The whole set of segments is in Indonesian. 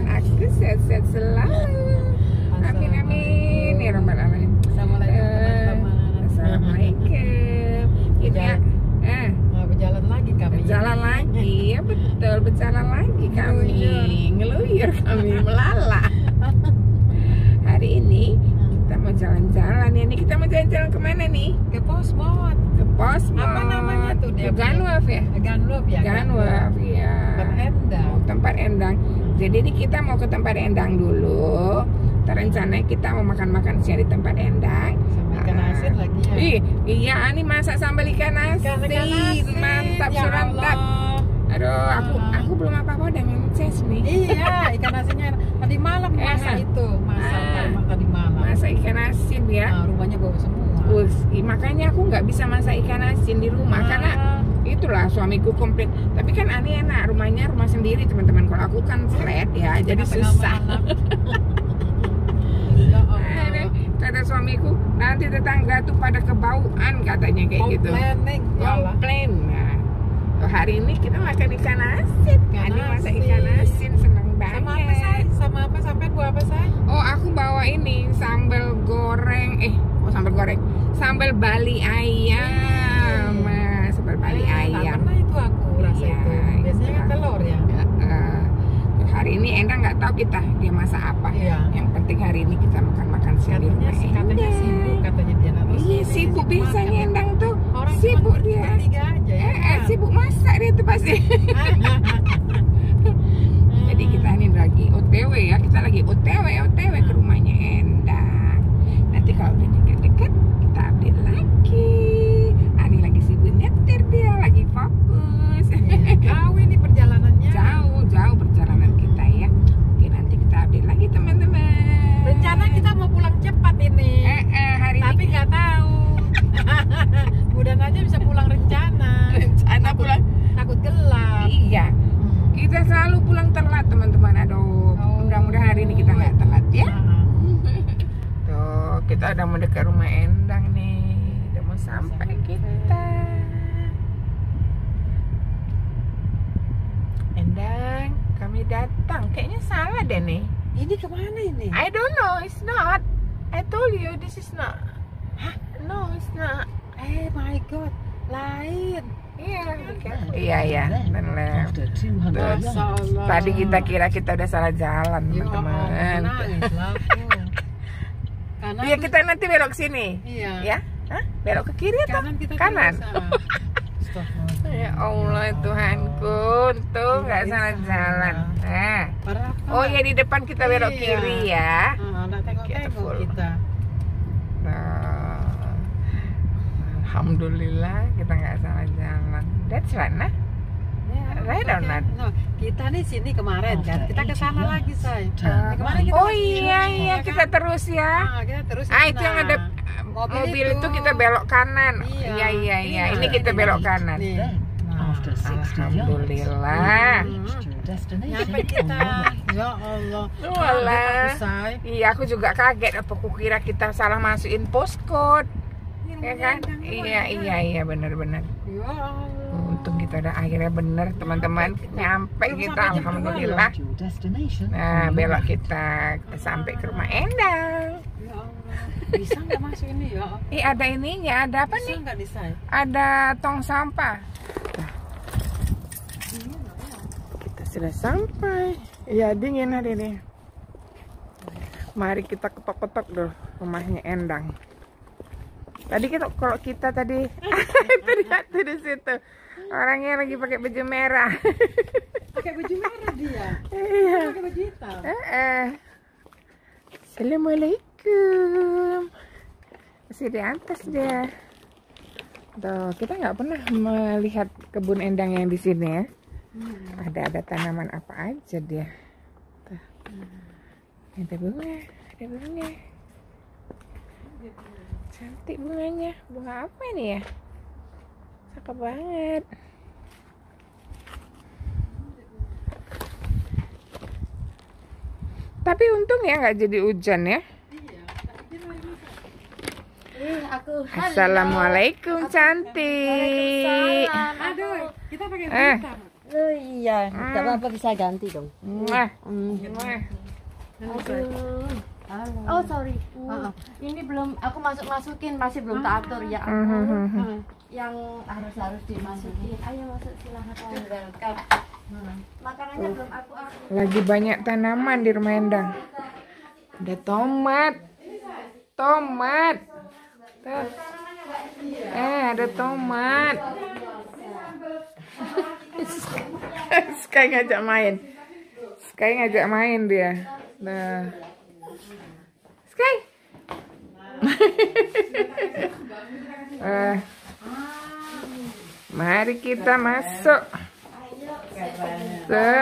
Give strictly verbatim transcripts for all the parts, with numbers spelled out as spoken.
aku sehat-sehat selalu. Amin amin ya rabbal alamin. Assalamualaikum teman-teman. Assalamualaikum. Ini ya, eh Mau berjalan lagi kami. berjalan lagi ya, betul, berjalan lagi kami, ngeluyur kami, melala. Hari ini kita mau jalan-jalan ya. Ini kita mau jalan-jalan kemana nih? Ke Posmod. Ke Posmod. Apa namanya tuh dia? Ganwaf ya? Ganwaf ya. Ganwaf ya. Tempat Endang. Tempat Endang. Jadi ini kita mau ke tempat Endang dulu. Rencananya kita mau makan-makan siang di tempat Endang. Sama ikan asin lagi ya. Ih, iya, ini masak sambal ikan asin. Ikan, ikan asin. Mantap, Ya surantap. Allah. Aduh, aku Allah. aku belum apa-apa udah ngeces nih. Iya, ikan asinnya tadi malam masak Eh. itu, masak Ah. malam tadi malam. Masak ikan asin ya. Nah, rumahnya bawa semua. Us, ih, makanya aku nggak bisa masak ikan asin di rumah karena Ah. itulah suamiku komplain. Tapi kan aneh enak, rumahnya rumah sendiri teman-teman. Kalau aku kan flat ya, jadi Tengah-tengah susah. malam. Ya Allah. Aduh, kata suamiku nanti tetangga tuh pada kebauan katanya kayak gitu. Complaining, ya Allah. Komplain. Nah, tuh hari ini kita makan ikan asin. Ikan Ani masak asin. ikan asin, seneng Sama apa banget. say? Sama apa sampai buah apa say? Oh, aku bawa ini sambal goreng. Eh, oh sambal goreng. Sambal Bali ayam. Mas, sambal Bali Eh, ayam. nggak pernah itu aku rasa Iya, itu. Biasanya kan iya. telur ya. Heeh. Hari ini Endang nggak tahu kita dia masak apa. Iya. Yang penting hari ini kita makan-makan siang di Katanya rumah sih katanya Endang. sibuk katanya dia nanti. Iya, sibuk biasanya Endang tuh. Orang Sibuk cuma dia. bertiga aja ya. Eh, eh, sibuk masak dia tuh pasti. Jadi kita ini lagi O T W ya, kita lagi O T W O T W ke rumahnya Endang. Nanti kalau udah deket-deket kita update lagi. Ani lagi sibuk nyetir dia, lagi fokus. Jauh ini perjalanannya. Jauh jauh perjalanan kita ya. Oke, nanti kita update lagi teman-teman. Rencana kita mau pulang cepat ini. Eh, eh, hari Tapi ini nggak tahu. Mudah aja bisa pulang rencana. rencana Takut- pulang. Takut gelap. Iya, Hmm. kita selalu pulang telat teman-teman. Aduh, Oh. mudah-mudahan hari ini kita nggak telat ya. Ah. Tuh, kita udah mau dekat rumah Endang nih. Udah mau sampai kita. Endang, kami datang. Kayaknya salah deh nih. Ini kemana ini? I don't know, it's not. I told you this is not. Hah? No, it's not. Eh my god, lain. Iya, iya, iya. Benar. Masya Allah. Tadi kita kira kita udah salah jalan, Ya teman-teman. Allah, nangislah aku. Kanan, Iya, kita nanti belok sini. Iya. Ya? Hah? Belok ke kiri atau Kanan kita kanan? Astagfirullah. Ya Allah Tuhanku, untung nggak Kirain salah salah. jalan. Nah, Parah apa? oh ya di depan kita belok Iya. kiri ya. Ah, nggak tengok-tengok Careful. kita. Nah, Alhamdulillah kita nggak salah jalan. That's right, nah. Ya, Right or oke. not? No, kita nih sini kemarin kan, kita ke sana lagi say. Ah, Kemarin kita oh lagi iya syuting, iya ya kita kan? terus ya. Ah, kita terus Ah ke itu sana. yang ada uh, Mobil mobil, itu. itu. kita belok kanan. Iya. Iya iya iya. Iya. Ini kita belok kanan. Nih. Nah, Alhamdulillah. nyampe kita. Ya Allah. Walah. Kaget aku, say. Iya aku juga kaget. Apa kukira kita salah masukin postcode, ya kan? Iya iya iya benar-benar. Ya Allah. Untung kita udah akhirnya bener teman-teman nyampe Belum kita sampai jam alhamdulillah. Nah belok kita, kita sampai ke rumah Endang. Ya Allah. Bisa nggak masuk ini ya? Ih ada ininya, ada apa Bisa nih? nggak di say? Ada tong sampah. Kita sudah sampai. Iya dingin hari ini. Mari kita ketok-ketok dulu rumahnya Endang. Tadi kita kalau kita tadi itu lihat tuh di situ orangnya lagi pakai baju merah. Pakai baju merah dia. Iya. Pakai baju hitam. Eh, eh. Assalamualaikum. Masih di atas dia. Tuh, kita nggak pernah melihat kebun Endang yang di sini ya. Hmm. Ada ada tanaman apa aja dia. Tuh. Ada bunga, ada bunga. Cantik bunganya. Bunga apa ini ya? Cakep banget. Tapi untung ya nggak jadi hujan ya. Eh, aku Assalamualaikum cantik. Aduh, kita pakai Eh. hitam. Oh iya, nggak apa-apa bisa ganti dong. Mwah. Hmm. Mwah. Aduh. Oh sorry. Uh, ini belum aku masuk masukin masih belum tak atur ya. Aku Mhm. yang harus harus dimasukin. Ayo masuk silahkan. Welcome. Makanannya belum aku atur. Lagi banyak tanaman di rumah Endang. Ada tomat. Tomat. Tuh. Eh, ada tomat. Sky ngajak main. Sky ngajak main dia. Nah. Sky. eh, mari kita masuk. Tuh.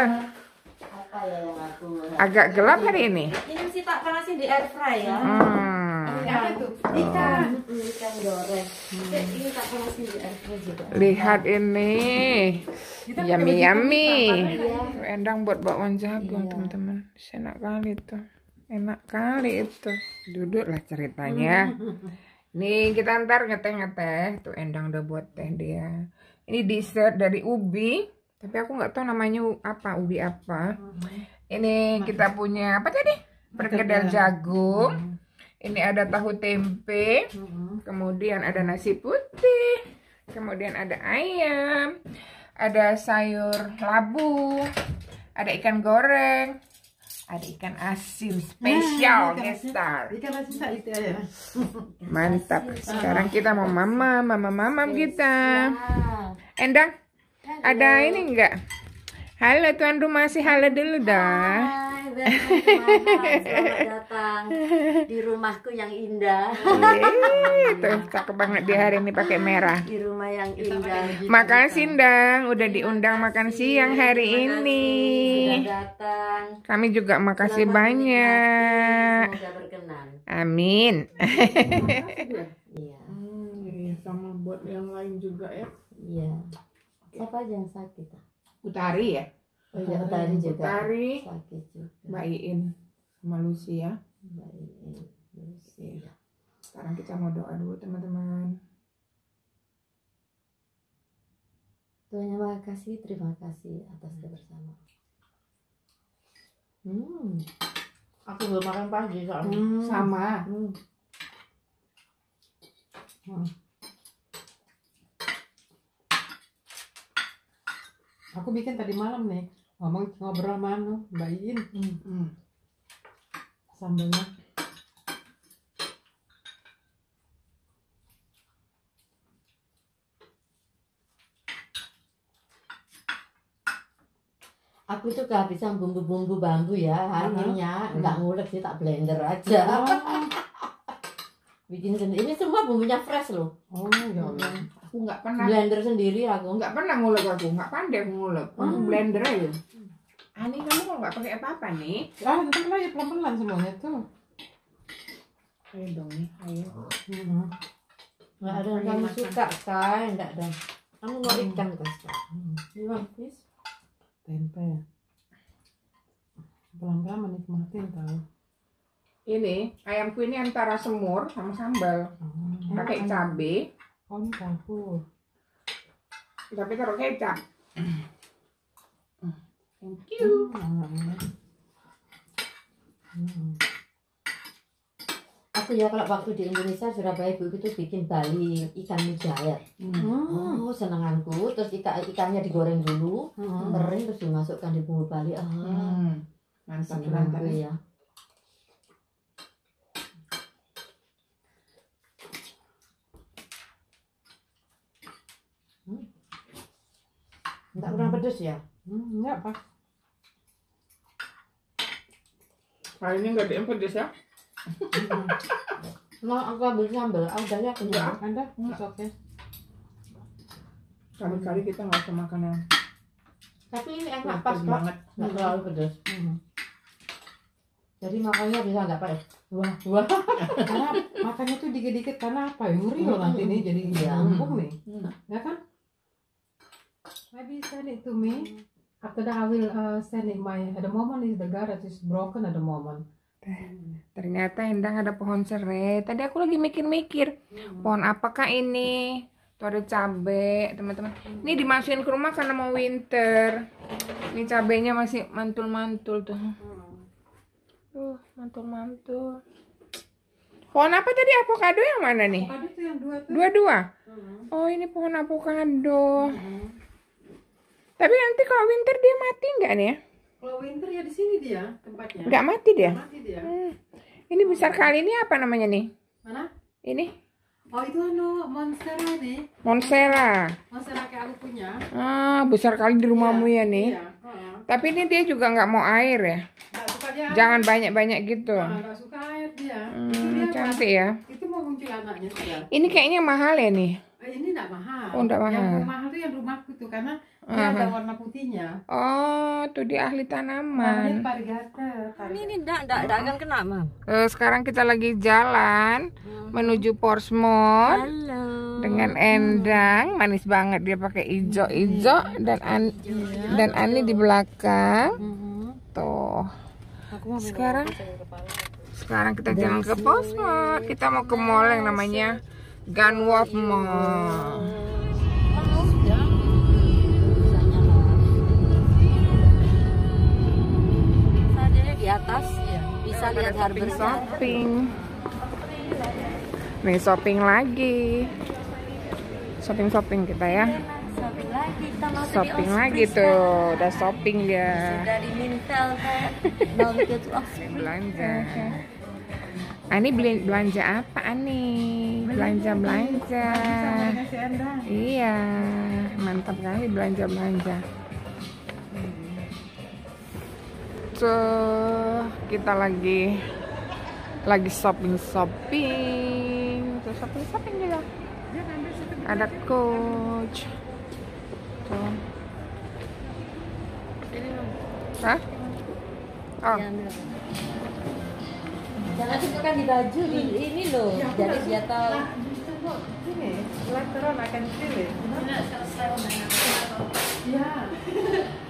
Agak gelap hari ini. Ini mesti tak panasin di air fry ya. Hmm. Ikan, ikan, ikan goreng. Ini tak panasin di air fry juga. Lihat ini. Yummy yummy. Endang buat bakwan jagung, teman-teman. Enak kali tuh. Enak kali itu. Duduklah ceritanya. Nih kita ntar ngeteh-ngeteh. Tuh Endang udah buat teh dia. Ini dessert dari ubi. Tapi aku nggak tahu namanya apa, ubi apa. Ini kita punya apa tadi? Perkedel jagung. Ini ada tahu tempe. Kemudian ada nasi putih. Kemudian ada ayam. Ada sayur labu. Ada ikan goreng. Ada ikan asin spesial gestar. Ikan asin tak itu ya. Mantap. Sekarang kita mau mama, mama mamam kita. Endang, ada ini enggak? Halo tuan rumah, sih halo dulu dah. Hai, welcome, selamat datang di rumahku yang indah. Yeay, tuh cakep banget dia hari ini pakai merah. Di rumah yang indah. Makasih Endang, udah diundang makan siang hari ini. Sudah datang. Kami juga makasih Selamat banyak. menikmati, semoga berkenan. Amin. Iya, Hmm, sama buat yang lain juga ya. iya. Siapa aja yang sakit? Utari ya. Oh iya, Utari juga. Utari, Sakit juga. Mbak Iin, sama Lucia. Baik. Iya. Sekarang kita mau doa dulu teman-teman. Tuhan yang Maha Kasih, terima kasih atas kebersamaan. Hmm. Aku belum makan pagi soalnya. Hmm. Sama. Hmm. Hmm. Aku bikin tadi malam nih, ngomong ngobrol sama anu, Mbak Iin, Hmm. sambalnya. Aku tuh kehabisan bumbu-bumbu bambu ya, akhirnya nggak ngulek sih, tak blender aja. Bikin sendiri. Ini semua bumbunya fresh loh. Oh ya Allah. Aku nggak pernah, Blender sendiri aku. nggak pernah ngulek aku, nggak pandai ngulek. Aku Hmm. blender aja. Ani kamu kok nggak pakai apa-apa nih? Ah, ntar lah ya pelan-pelan semuanya tuh. Ayo dong nih, ayo. Hmm. Nggak ada yang kamu suka, Sky. Nggak ada. Kamu mau ikan kan, Sky? You want fish? Tempe. Pelan-pelan menikmatin tau. Ini ayamku ini antara semur sama sambal, Oh, pakai cabe, oh ini campur. tapi taruh kecap. Thank you. Hmm. Hmm. Aku ya kalau waktu di Indonesia Surabaya ibu itu bikin Bali ikan mujair. Hmm. Oh senenganku. Terus ikan ikannya digoreng dulu, Hmm. kering terus dimasukkan di bumbu Bali. Ah, Hmm. Mantap, senenganku mantap. ya. Hmm. Enggak kurang pedes ya? Hmm, enggak pak. Kali ini nggak ada pedes ya? Nah, aku ambil sambal. Ah, udah ya aku Enggak. Anda, oke. Kali-kali kita nggak usah makan yang Tapi ini enak pedes pas kok. banget. Nggak terlalu pedes. Hmm. Jadi makanya bisa nggak pedes. Wah, wah. Karena makannya tuh dikit-dikit karena apa? Ngeri loh nanti nih jadi Iya. numpuk nih, Hmm. ya kan? Maybe send it to me. After that I will uh, send it my. At the moment is the garage is broken at the moment. Ternyata Endang ada pohon serai. Tadi aku lagi mikir-mikir, pohon apakah ini? Tuh ada cabe, teman-teman. Ini dimasukin ke rumah karena mau winter. Ini cabenya masih mantul-mantul tuh. Tuh, mantul-mantul. Pohon apa tadi? Avocado yang mana nih? Avocado itu yang dua tuh. Dua-dua? Hmm. Oh, ini pohon avocado. Tapi nanti kalau winter dia mati nggak nih ya? Kalau winter ya di sini dia tempatnya. Nggak mati dia? Nggak mati dia. Hmm. Ini besar kali, ini apa namanya nih? Mana? Ini? Oh itu anu monstera nih. Monstera. Monstera kayak aku punya. Ah, besar kali di rumahmu ya nih. Iya. Heeh. Tapi ini dia juga nggak mau air ya? Nggak suka dia. Jangan banyak-banyak gitu. Nah, nggak suka air dia. Itu Hmm, dia cantik ya. Itu mau muncul anaknya sudah. Ini kayaknya mahal ya nih. Eh, ini nggak mahal. Oh, nggak mahal. Yang mahal tuh yang rumahku tuh karena dia Aha. ada warna putihnya. Oh, tuh dia ahli Namanya tanaman. parigata. Ini ini enggak enggak enggak akan kena, Mam. Eh, sekarang kita lagi jalan menuju Portsmouth Halo. dengan Endang, manis banget dia pakai ijo-ijo dan An dan Ani di belakang. Tuh. Aku mau Sekarang sekarang kita jalan ke Portsmouth. Kita mau ke mall yang namanya Gunwharf Mall. Saatnya di atas ya. Bisa lihat harbor. Shopping. Nih shopping lagi. Shopping-shopping kita ya. Shopping lagi kita masuk Shopping di lagi Osprey tuh, sekarang. udah shopping dia. Dari Mintel now we go to Osprey. Belanja. Ani beli belanja apa Ani? Belanja belanja. Ngasih Endang. Iya, mantap kali belanja belanja. Tuh kita lagi lagi shopping shopping. Tuh shopping shopping juga. Ada Coach. Tuh. Hah? Oh. Jangan sukakan di baju di ini loh. Jadi dia tahu. Nah, tunggu. Ini, lateran akan pilih. Iya.